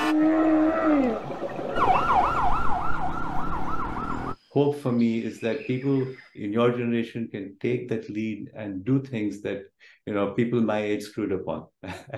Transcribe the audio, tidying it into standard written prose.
Hope for me is that people in your generation can take that lead and do things that, people my age screwed up on.